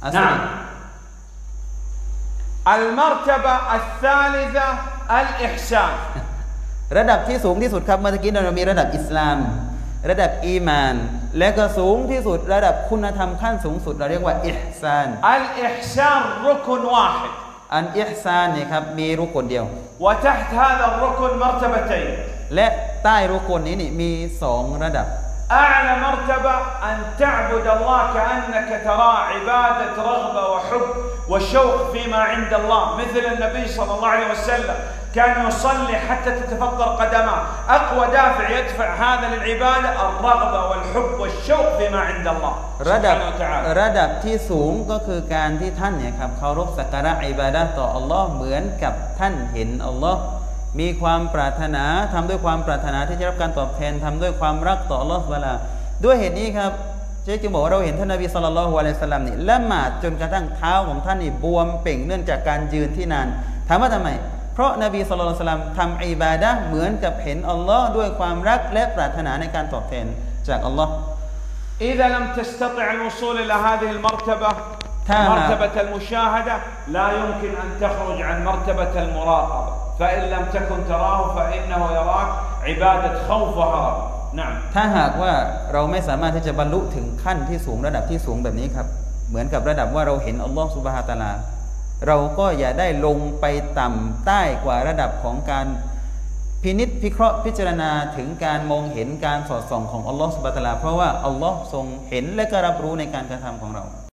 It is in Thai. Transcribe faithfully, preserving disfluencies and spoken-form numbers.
نعم المرتبة الثالثة الإحسان ระดับที่สูงที่สุดครับเมื่อกี้เรามีระดับอิสลามระดับอีมานและก็สูงที่สุดระดับคุณธรรมขั้นสูงสุดเราเรียกว่าอิห์ซาน الإحسان ركن واحد อันอิห์ซานนี่ครับมีรุกนเดียว وتحت هذا الركن مرتبتين และใต้รุกนนี้นี่มีสองระดับ أعلى مرتبة أن تعبد الله كأنك تراه عبادة رغبة وحب وشوق فيما عند الله مثل النبي صلى الله عليه وسلم كان يصلي حتى تتفطر قدماه أقوى دافع يدفع هذا للعبادة الرغبة والحب والشوق فيما عند الله ระดับ سبحانه وتعالى ระดับที่สูงก็คือการที่ท่านเนี่ยครับเคารพสักการะอิบาดะห์ต่ออัลลอฮ์เหมือนกับท่านเห็นอัลลอฮ์มีความปรารถนาทำด้วยความปรารถนาที่จะรับการตอบแทนทำด้วยความรักต่ออัลลอฮ์ซุบฮานะฮูวะตะอาลาด้วยเหตุนี้ครับเจ๊จึงบอกว่าเราเห็นท่านนบีศ็อลลัลลอฮุอะลัยฮิวะซัลลัมนี่ละหมาดจนกระทั่งเท้าของท่านนี่บวมเป่งเนื่องจากการยืนที่นานถามว่าทำไมเพราะนบีศ็อลลัลลอฮุอะลัยฮิวะซัลลัมทำอิบาดะห์เหมือนกับเห็นอัลลอฮ์ด้วยความรักและปรารถนาในการตอบแทนจากอัลลอฮ์ إذا لم تستطع الوصول إلى هذه المرتبة مرتبة المشاهدة لا يمكن أن تخرج عن مرتبة المراقبة فإن لم تكن تراه فإنه يراك عبادة خوف وهرب نعم ถ้าหากว่าเราไม่สามารถที่จะบรรลุถึงขั้นที่สูงระดับที่สูงแบบนี้ครับเหมือนกับระดับว่าเราเห็นอัลลอฮ์ซุบฮานะฮูวะตะอาลาเราก็อย่าได้ลงไปต่ำใต้กว่าระดับของการพินิจพิเคราะห์พิจารณาถึงการมองเห็นการสอดส่องของอัลลอฮ์ซุบฮานะฮูวะตะอาลาเพราะว่าอัลลอฮ์ทรงเห็นและก็รับรู้ในการกระทำของเรา